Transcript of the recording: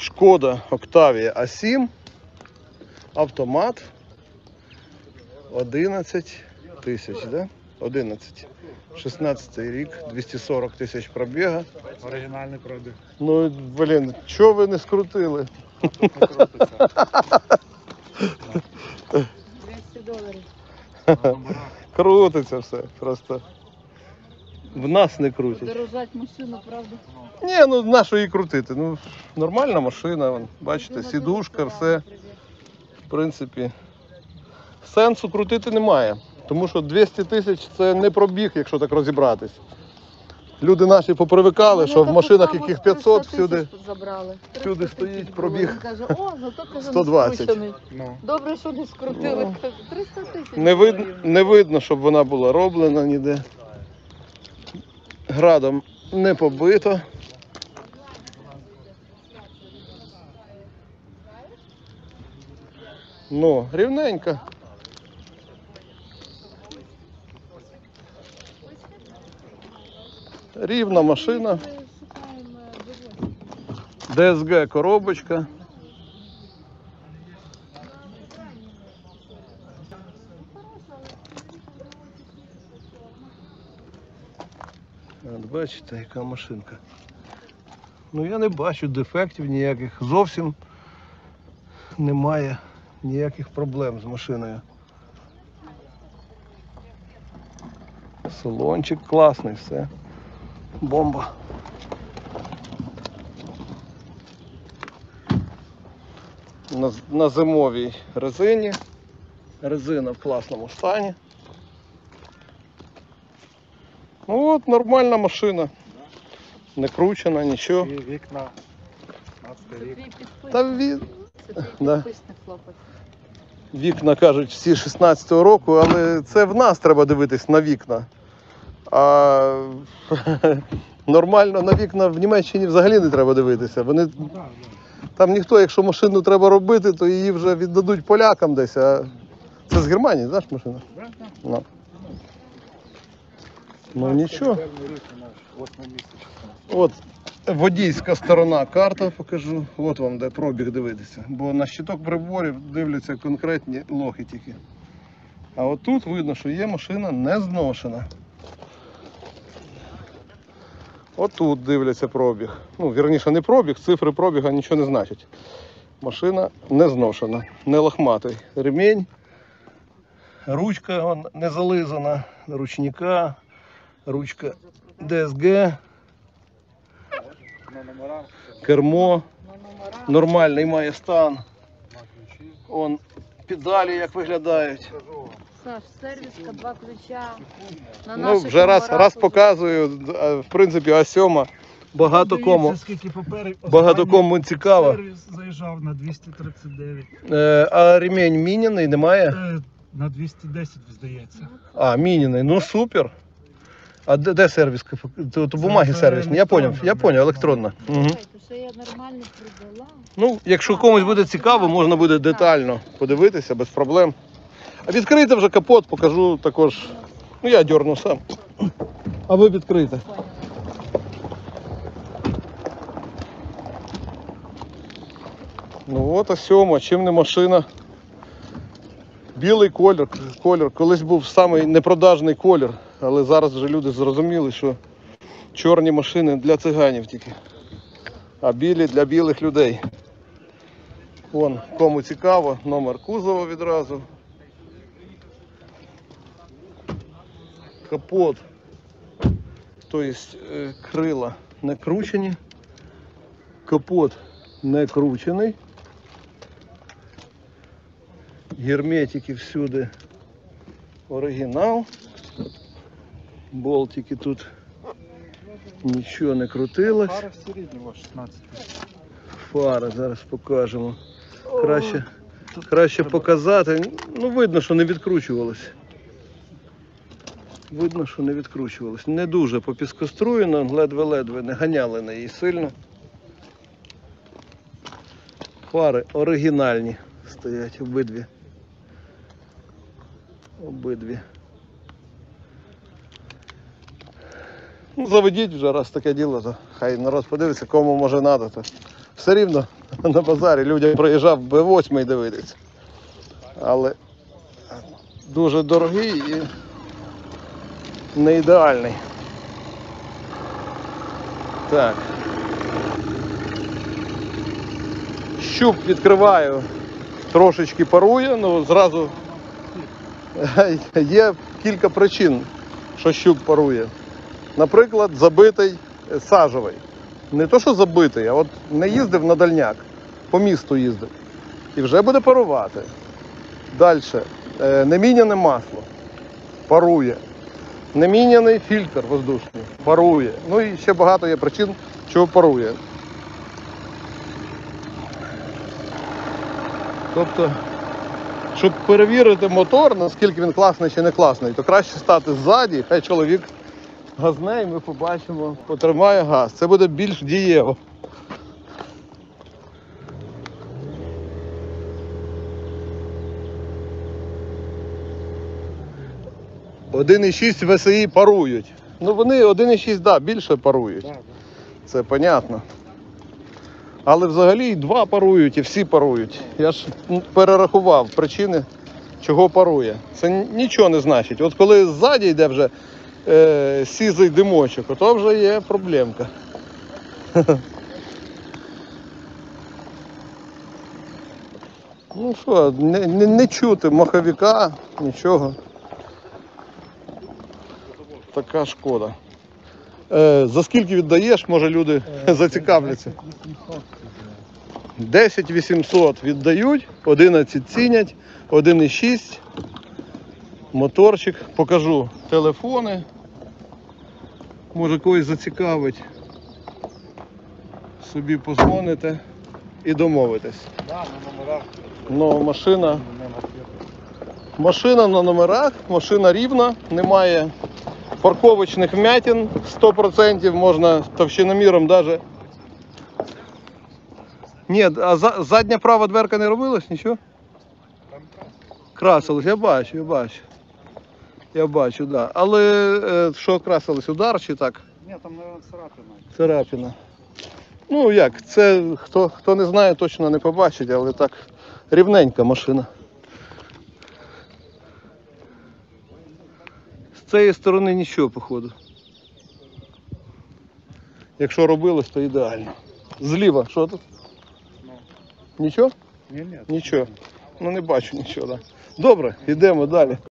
Шкода Октавія А7, автомат, 11 тисяч, да? 11. 16-й рік, 240 тисяч пробіга. Оригінальний пробіг. Ну, блін, чого ви не скрутили? $200. Крутиться все, просто в нас не крутять. Дорожать машину, правда? Ні, ну на що її крутити? Ну, нормальна машина, вон, бачите, сідушка, все. В принципі, сенсу крутити немає. Тому що 200 тисяч це не пробіг, якщо так розібратись. Люди наші попривикали, що в машинах, яких 500, всюди стоїть пробіг. Він каже, о, зато каже, 120. не скручений. Ну. Добре, що не скрутили. Ну. Каже, 300 тисяч. Не видно, щоб вона була роблена ніде. Градом не побито. Ну, рівненька. Рівна машина. ДСГ коробочка. От бачите, яка машинка. Ну я не бачу дефектів ніяких. Зовсім немає ніяких проблем з машиною. Салончик класний, все. Бомба. На зимовій резині. Резина в класному стані. Ну от, нормальна машина. Не кручена, нічого. І вікна. 15 рік. Та від... Це твій Да. підписник, хлопець. Вікна, кажуть, всі 16-го року, але це в нас треба дивитись на вікна. А нормально на вікна в Німеччині взагалі не треба дивитися. Вони... Там ніхто, якщо машину треба робити, то її вже віддадуть полякам десь. А... Це з Германії, знаєш, машина? Ну. Ну нічого. От водійська сторона карта покажу. От вам де пробіг дивитися. Бо на щиток приборів дивляться конкретні лохи тільки. А от тут видно, що є машина не зношена. От тут дивляться пробіг. Ну, вірніше, не пробіг, цифри пробіга нічого не значать. Машина не зношена, не лохматий. Ремінь, ручка вон, не зализана, ручника, ручка ДСГ, кермо, нормальний має стан. Вон педалі як виглядають. Саш, сервіска, 2 ключа. На Ну, наших вже раз номерах показую, а в принципі А7 багато кому. Дивіться, скільки паперів. Багато кому цікаво. Сервіс заїжджав на 239. А ремінь міняний немає? На 210, здається. А, міняний, ну супер. А де сервіска? Тут бумаги Це сервісні, я поняв, електронна. Угу. Слухай, то що я нормально придала. Ну, якщо комусь буде цікаво, можна буде детально подивитися, без проблем. А відкрийте вже капот, покажу також. Ну, я дьорну сам. А ви відкрийте. Ну от А7, чим не машина. Білий колір. Колись був самий непродажний колір, але зараз вже люди зрозуміли, що чорні машини для циганів тільки, а білі для білих людей. Вон, кому цікаво, номер кузова відразу. Капот, тобто крила не кручені, капот не кручений. Герметики всюди оригінал. Болтики тут нічого не крутилось. Фари всі рідні, 16. Фари зараз покажемо. Краще показати. Ну, видно, що не відкручувалось. Видно, що не відкручувалось. Не дуже попіскоструєно, ледве-ледве не ганяли на її сильно. Фари оригінальні стоять обидві. Ну, заведіть вже, раз таке діло, то хай народ подивиться, кому може треба. Все рівно на базарі людям приїжджав Б8 дивитися. Але дуже дорогий і не ідеальний. Так. Щуп відкриваю, трошечки парує, ну зразу є кілька причин, що щуп парує. Наприклад, забитий сажовий. Не то, що забитий, а от не їздив на дальняк, по місту їздив. І вже буде парувати. Далі. Неміняне масло. Парує. Неміняний фільтр воздушний. Парує. Ну і ще багато є причин, чого парує. Тобто, щоб перевірити мотор, наскільки він класний чи не класний, то краще стати ззаді, хай чоловік газне, і ми побачимо, потримає газ. Це буде більш дієво. Один і 6 ВСІ парують. Ну вони 1,6, да, більше парують. Це понятно. Але взагалі і 2 парують, і всі парують. Я ж перерахував причини, чого парує. Це нічого не значить. От коли ззаді йде вже сізий димочок, то вже є проблемка. Ну що, не чути маховика, нічого. Така шкода. За скільки віддаєш, може люди зацікавляться. 10 800 віддають, 11 цінять, 1,6. Моторчик. Покажу телефони. Може когось зацікавить. Собі позвоните і домовитесь. Ну, машина на номерах, машина рівна, немає парковочних вмятин, 100% можна товщиноміром навіть. Ні, а задня права дверка не робилась, нічого? Красилось, я бачу. Я бачу, так. Да. Але що красилось, удар чи так? Ні, там, мабуть, царапина. Царапина. Ну як, це хто не знає, точно не побачить, але так рівненька машина. З цієї сторони нічого, походу. Якщо робилось, то ідеально. Зліва, що тут? Нічого? Ні. Нічого. Ну не бачу нічого, так. Да. Добре, йдемо далі.